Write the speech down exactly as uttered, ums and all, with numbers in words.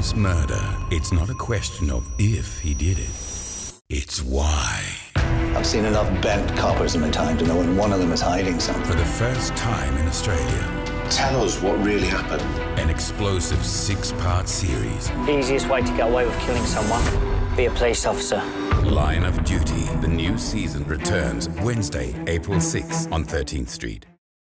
mass murder, it's not a question of if he did it. It's why. I've seen enough bent coppers in my time to know when one of them is hiding something. For the first time in Australia. Tell us what really happened. An explosive six-part series. The easiest way to get away with killing someone, be a police officer. Line of Duty. The new season returns Wednesday, April sixth on thirteenth Street.